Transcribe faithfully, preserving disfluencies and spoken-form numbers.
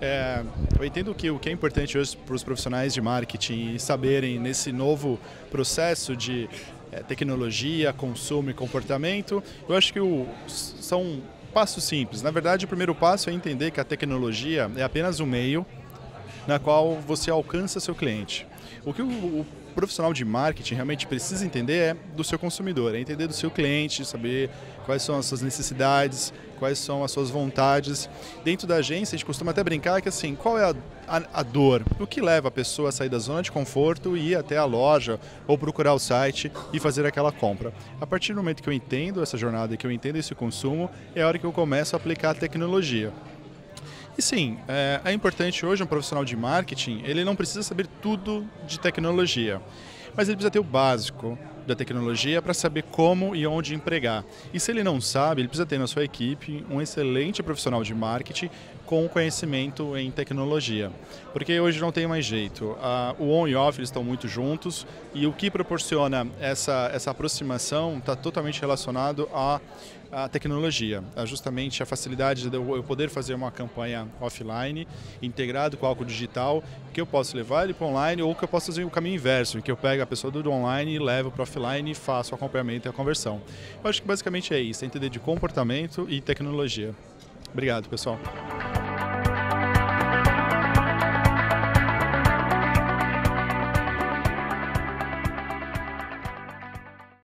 É, eu entendo que o que é importante hoje para os profissionais de marketing saberem nesse novo processo de é, tecnologia, consumo e comportamento, eu acho que o, são passos simples. Na verdade, o primeiro passo é entender que a tecnologia é apenas um meio na qual você alcança seu cliente. O que o, o profissional de marketing realmente precisa entender é do seu consumidor, é entender do seu cliente, saber quais são as suas necessidades, quais são as suas vontades. Dentro da agência, a gente costuma até brincar que assim, qual é a, a, a dor? O que leva a pessoa a sair da zona de conforto e ir até a loja ou procurar o site e fazer aquela compra? A partir do momento que eu entendo essa jornada e que eu entendo esse consumo, é a hora que eu começo a aplicar a tecnologia. E sim, é, é importante hoje um profissional de marketing, ele não precisa saber tudo de tecnologia, mas ele precisa ter o básico da tecnologia para saber como e onde empregar. E se ele não sabe, ele precisa ter na sua equipe um excelente profissional de marketing com conhecimento em tecnologia. Porque hoje não tem mais jeito. Ah, o on e off eles estão muito juntos e o que proporciona essa, essa aproximação está totalmente relacionado à, à tecnologia. A justamente a facilidade de eu poder fazer uma campanha offline, integrado com algo digital, que eu posso levar ele para online ou que eu posso fazer o caminho inverso, em que eu pego a pessoa do online e levo para offline e faço o acompanhamento e a conversão. Eu acho que basicamente é isso, é entender de comportamento e tecnologia. Obrigado, pessoal.